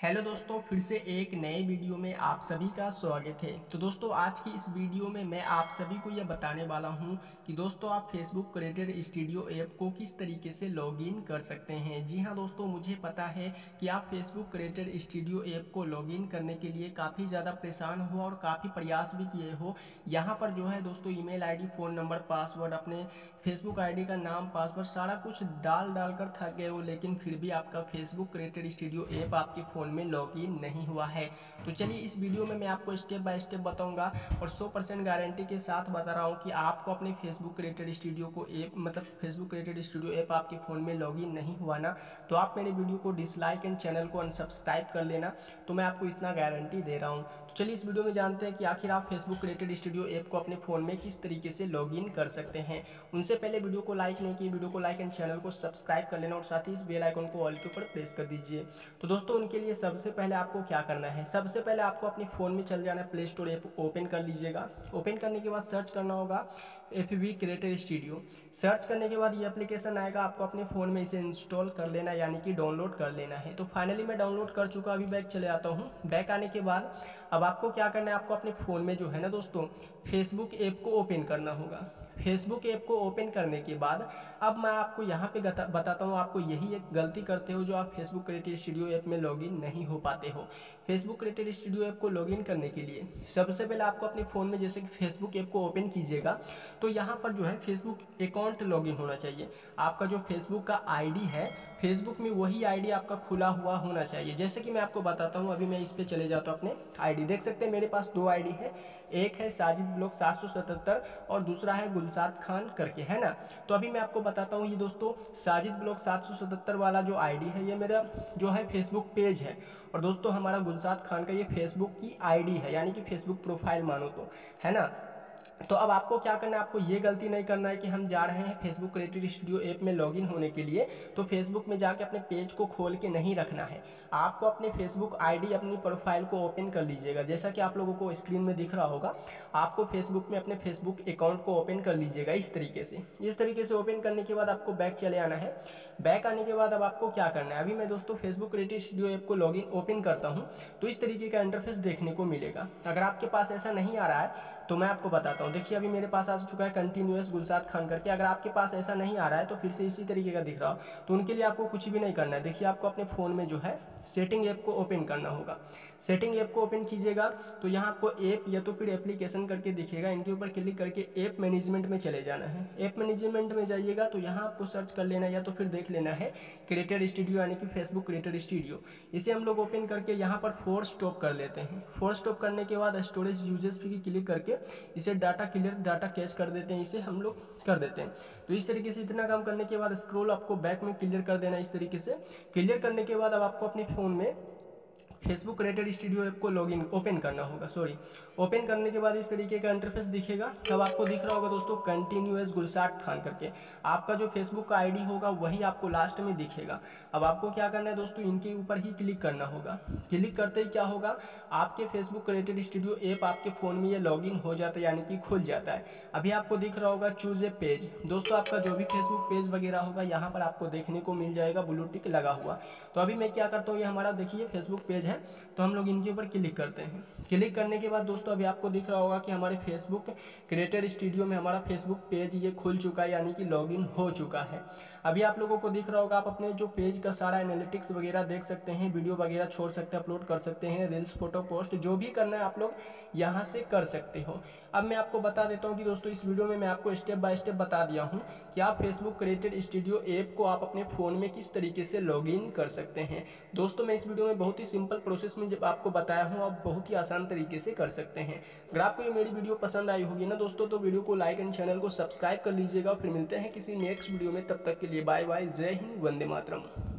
Hello दोस्तों, फिर से एक नए वीडियो में आप सभी का स्वागत है। तो दोस्तों, आज की इस वीडियो में मैं आप सभी को यह बताने वाला हूं कि दोस्तों आप फेसबुक क्रिएटर स्टूडियो ऐप को किस तरीके से लॉगिन कर सकते हैं। जी हां दोस्तों, मुझे पता है कि आप फेसबुक क्रिएटर स्टूडियो ऐप को लॉगिन करने के लिए काफ़ी ज़्यादा परेशान हो और काफ़ी प्रयास भी किए हो। यहाँ पर जो है दोस्तों email ID, phone number, password, अपने फेसबुक ID का नाम, पासवर्ड सारा कुछ डाल कर थक गए हो, लेकिन फिर भी आपका फेसबुक क्रिएटर स्टूडियो ऐप आपके फ़ोन में लॉगिन नहीं हुआ है। तो चलिए इस वीडियो में मैं आपको स्टेप बाय स्टेप बताऊंगा और 100% गारंटी के साथ बता रहा हूं कि आपको अपने फेसबुक क्रिएटर स्टूडियो को app Facebook creator studio app आपके फ़ोन में लॉगिन नहीं हुआ ना, तो आप मेरे वीडियो को डिसलाइक एंड चैनल को अनसब्सक्राइब कर लेना। तो मैं आपको इतना गारंटी दे रहा हूँ। तो चलिए इस वीडियो में जानते हैं कि आखिर आप फेसबुक क्रिएटर स्टूडियो ऐप को अपने फ़ोन में किस तरीके से लॉगिन कर सकते हैं। उनसे पहले वीडियो को लाइक नहीं किए, वीडियो को लाइक एंड चैनल को सब्सक्राइब कर लेना और साथ ही इस बेल आइकन को ऑल के ऊपर प्रेस कर दीजिए। तो दोस्तों उनके लिए सबसे पहले आपको क्या करना है, सबसे पहले आपको अपने फ़ोन में चल जाना है, प्ले स्टोर ऐप ओपन कर लीजिएगा। ओपन करने के बाद सर्च करना होगा FB क्रिएटर स्टूडियो। सर्च करने के बाद ये एप्लीकेशन आएगा, आपको अपने फ़ोन में इसे इंस्टॉल कर लेना यानी कि डाउनलोड कर लेना है। तो फाइनली मैं डाउनलोड कर चुका, अभी बैक चले आता हूँ। बैक आने के बाद अब आपको क्या करना है, आपको अपने फ़ोन में जो है ना दोस्तों फेसबुक ऐप को ओपन करना होगा। फेसबुक ऐप को ओपन करने के बाद अब मैं आपको यहाँ पे बताता हूँ, आपको यही एक गलती करते हो जो आप फेसबुक क्रिएटर स्टूडियो ऐप में लॉगिन नहीं हो पाते हो। फेसबुक क्रिएटर स्टूडियो ऐप को लॉगिन करने के लिए सबसे पहले आपको अपने फ़ोन में जैसे कि फेसबुक ऐप को ओपन कीजिएगा तो यहाँ पर जो है फेसबुक अकाउंट लॉगिन होना चाहिए। आपका जो फेसबुक का ID है, फेसबुक में वही ID आपका खुला हुआ होना चाहिए। जैसे कि मैं आपको बताता हूँ, अभी मैं इस पर चले जाता हूँ, अपने ID देख सकते हैं मेरे पास 2 ID है। एक है साजिद ब्लॉग 777 और दूसरा है गुलसाद खान करके, है ना। तो अभी मैं आपको बताता हूँ, ये दोस्तों साजिद ब्लॉग 777 वाला जो ID है ये मेरा जो है फेसबुक पेज है, और दोस्तों हमारा गुलसाद खान का ये फेसबुक की ID है यानी कि फेसबुक प्रोफाइल मानो तो, है ना। तो अब आपको क्या करना है, आपको ये गलती नहीं करना है कि हम जा रहे हैं फेसबुक क्रिएटर स्टूडियो ऐप में लॉगिन होने के लिए तो फेसबुक में जाके अपने पेज को खोल के नहीं रखना है। आपको अपने फेसबुक ID, अपनी प्रोफाइल को ओपन कर लीजिएगा। जैसा कि आप लोगों को स्क्रीन में दिख रहा होगा, आपको फेसबुक में अपने फेसबुक अकाउंट को ओपन कर लीजिएगा इस तरीके से। इस तरीके से ओपन करने के बाद आपको बैक चले आना है। बैक आने के बाद अब आपको क्या करना है, अभी मैं दोस्तों फेसबुक क्रिएटर स्टूडियो ऐप को लॉगिन ओपन करता हूँ तो इस तरीके का इंटरफेस देखने को मिलेगा। अगर आपके पास ऐसा नहीं आ रहा है तो मैं आपको बताता हूँ। देखिए अभी मेरे पास आ चुका है कंटिन्यूअस गुलसाद खान करके। अगर आपके पास ऐसा नहीं आ रहा है तो फिर से इसी तरीके का दिख रहा हो तो उनके लिए आपको कुछ भी नहीं करना है। देखिए आपको अपने फ़ोन में जो है सेटिंग ऐप को ओपन करना होगा। सेटिंग ऐप को ओपन कीजिएगा तो यहाँ आपको ऐप या तो फिर एप्लीकेशन करके दिखेगा, इनके ऊपर क्लिक करके ऐप मैनेजमेंट में चले जाना है। ऐप मैनेजमेंट में जाइएगा तो यहाँ आपको सर्च कर लेना या तो फिर देख लेना है क्रिएटर स्टूडियो यानी कि फेसबुक क्रिएटर स्टूडियो। इसे हम लोग ओपन करके यहाँ पर फोर्स स्टॉप कर लेते हैं। फोर्स स्टॉप करने के बाद स्टोरेज यूजेस की क्लिक करके इसे डाटा क्लियर, डाटा कैश कर देते हैं, इसे हम लोग कर देते हैं। तो इस तरीके से इतना काम करने के बाद स्क्रॉल आपको बैक में क्लियर कर देना। इस तरीके से क्लियर करने के बाद अब आपको अपने फ़ोन में फेसबुक क्रिएटर स्टूडियो ऐप को लॉगिन ओपन करना होगा। ओपन करने के बाद इस तरीके का इंटरफेस दिखेगा। तब आपको दिख रहा होगा दोस्तों कंटिन्यूअस गुलसाद खान करके, आपका जो फेसबुक का ID होगा वही आपको लास्ट में दिखेगा। अब आपको क्या करना है दोस्तों, इनके ऊपर ही क्लिक करना होगा। क्लिक करते ही क्या होगा, आपके फेसबुक क्रिएटर स्टूडियो ऐप आपके फ़ोन में ये लॉगिन हो जाता है यानी कि खुल जाता है। अभी आपको दिख रहा होगा चूज़ ए पेज। दोस्तों आपका जो भी फेसबुक पेज वगैरह होगा यहाँ पर आपको देखने को मिल जाएगा ब्लू टिक लगा हुआ। तो अभी मैं क्या करता हूँ, ये हमारा देखिए फेसबुक पेज है तो हम लोग इनके ऊपर क्लिक करते हैं। क्लिक करने के बाद दोस्तों अभी आपको दिख रहा होगा कि हमारे फेसबुक क्रिएटर स्टूडियो में हमारा फेसबुक पेज ये खुल चुका है यानी कि लॉगिन हो चुका है। अभी आप लोगों को दिख रहा होगा, आप अपने जो पेज का सारा एनालिटिक्स वगैरह देख सकते हैं, वीडियो वगैरह छोड़ सकते हैं, अपलोड कर सकते हैं, रील्स, फोटो, पोस्ट जो भी करना है आप लोग यहाँ से कर सकते हो। अब मैं आपको बता देता हूँ कि दोस्तों इस वीडियो में मैं आपको स्टेप बाय स्टेप बता दिया हूँ कि आप फेसबुक क्रिएटर स्टूडियो ऐप को आप अपने फ़ोन में किस तरीके से लॉगिन कर सकते हैं। दोस्तों मैं इस वीडियो में बहुत ही सिंपल प्रोसेस में जब आपको बताया हूँ, आप बहुत ही आसान तरीके से कर सकते हैं। अगर आपको ये मेरी वीडियो पसंद आई होगी ना दोस्तों तो वीडियो को लाइक एंड चैनल को सब्सक्राइब कर लीजिएगा। फिर मिलते हैं किसी नेक्स्ट वीडियो में, तब तक के लिए बाय बाय, जय हिंद, वंदे मातरम।